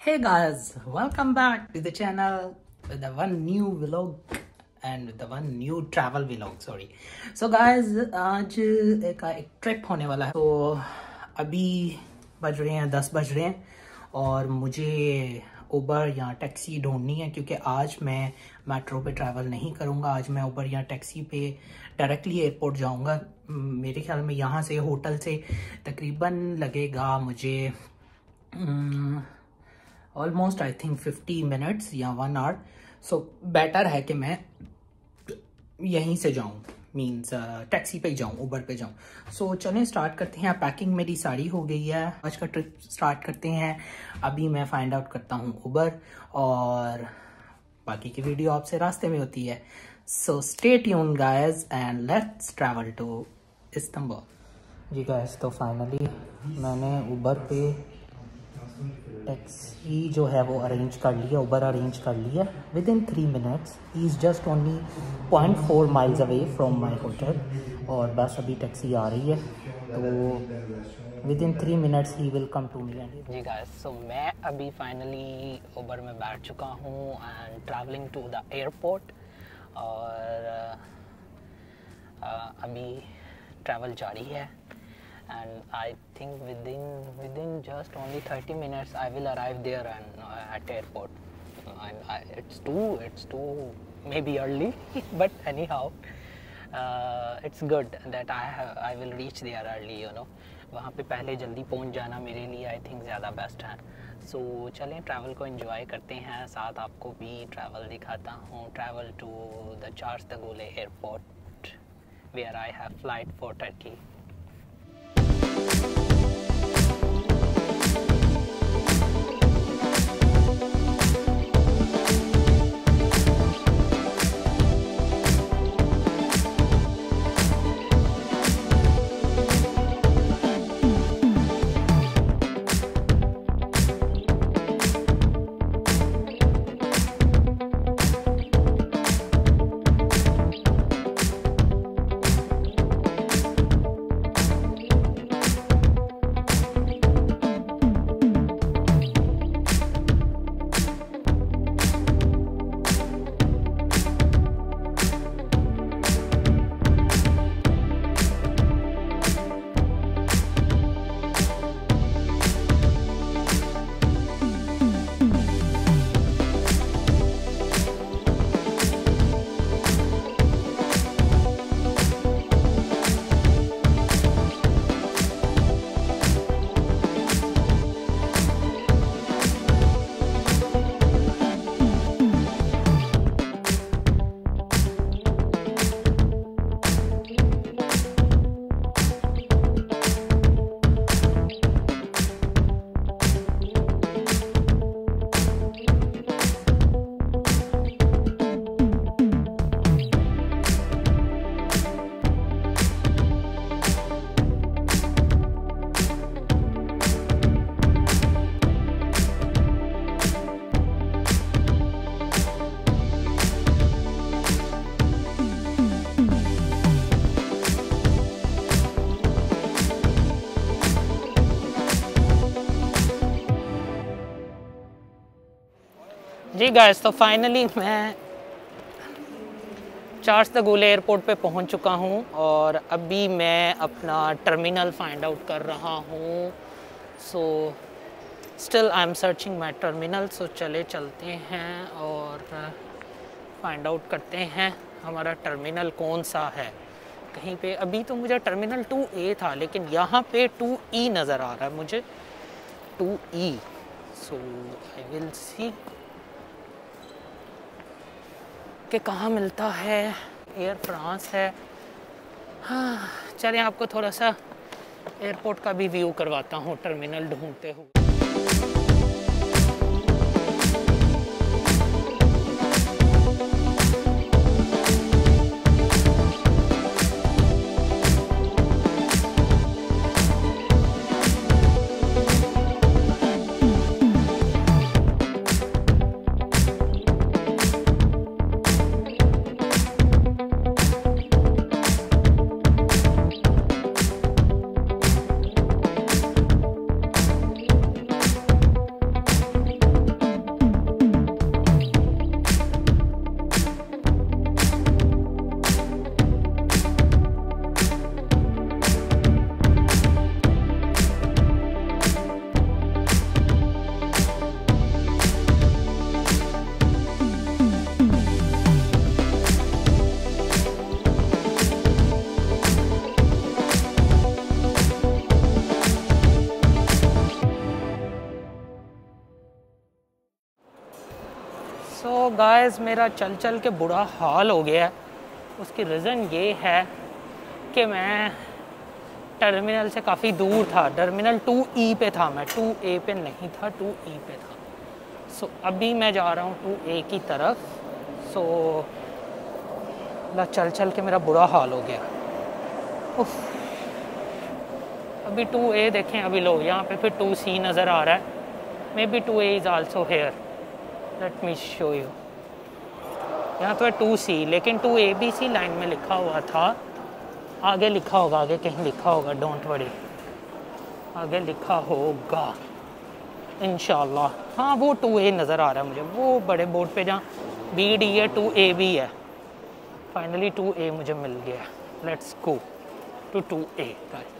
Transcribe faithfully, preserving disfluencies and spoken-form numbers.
Hey guys, welcome back to the channel with the one new vlog and with the one new travel vlog. Sorry. So guys, आज एक एक trip होने वाला है. तो अभी बज रहे हैं दस बज रहे हैं और मुझे उबर या टैक्सी ढूंढनी है क्योंकि आज मैं मेट्रो पे ट्रैवल नहीं करूँगा. आज मैं उबर या टैक्सी पे डायरेक्टली एयरपोर्ट जाऊँगा. मेरे ख्याल में यहाँ से होटल से तकरीबन लगेगा मुझे almost I think fifty minutes या वन आवर. सो बेटर है कि मैं यहीं से जाऊँ, मीन्स टैक्सी पे जाऊँ, उबर पे जाऊँ. सो so, चलें स्टार्ट करते हैं. पैकिंग मेरी सारी हो गई है. आज का ट्रिप स्टार्ट करते हैं. अभी मैं फाइंड आउट करता हूँ उबर और बाकी की वीडियो आपसे रास्ते में होती है. So stay tuned guys and let's travel to Istanbul. जी गाइस, तो फाइनली मैंने उबर पे टैक्सी जो है वो अरेंज कर लिया, उबर अरेंज कर लिया. Within three minutes he is just only point four miles away from my hotel. और बस अभी टैक्सी आ रही है तो within three minutes he will come to me. जी गाइस, सो मैं अभी फाइनली उबर में बैठ चुका हूँ and travelling to the airport. और uh, अभी ट्रैवल जारी है. And I think within within just only thirty minutes I will arrive there and uh, at airport. And I, it's too it's too maybe early, but anyhow, uh, it's good that I have I will reach there early. You know, वहाँ पे पहले जल्दी पहुँच जाना मेरे लिए I think ज़्यादा best है. So चलें ट्रैवल को एंजॉय करते हैं. साथ आपको भी ट्रैवल दिखाता हूँ. ट्रैवल टू द चार्सतगुले airport where I have flight for Turkey. जी गाइस, तो फाइनली मैं चार्सतगुले एयरपोर्ट पे पहुंच चुका हूं और अभी मैं अपना टर्मिनल फाइंड आउट कर रहा हूं. So still I am searching my terminal. So चले चलते हैं और फाइंड आउट करते हैं हमारा टर्मिनल कौन सा है. कहीं पे अभी तो मुझे टर्मिनल टू ए था लेकिन यहाँ पे टू ई नज़र आ रहा है मुझे, to E. So I will see कि कहाँ मिलता है. एयर फ्रांस है. हाँ, चलिए आपको थोड़ा सा एयरपोर्ट का भी व्यू करवाता हूँ टर्मिनल ढूंढते हुए. सो गाइस मेरा चल चल के बुरा हाल हो गया है। उसकी रीज़न ये है कि मैं टर्मिनल से काफ़ी दूर था, टर्मिनल टू ई पे था मैं, टू ए पे नहीं था, टू ई पे था। सो so, अभी मैं जा रहा हूँ टू ए की तरफ। सो so, चल चल के मेरा बुरा हाल हो गया। उफ, अभी टू ए देखें, अभी लो यहाँ पे फिर टू सी नज़र आ रहा है। Maybe two A is also here, let me show you. यहाँ तो है टू सी, लेकिन two A B C line में लिखा हुआ था। आगे लिखा होगा, आगे कहीं लिखा होगा, डोंट वरी, आगे लिखा होगा इंशाल्लाह। हाँ वो टू ए नज़र आ रहा है मुझे, वो बड़े बोर्ड पे जहाँ बी डी है, टू ए भी है। फाइनली टू ए मुझे मिल गया। Let's go to two A guys.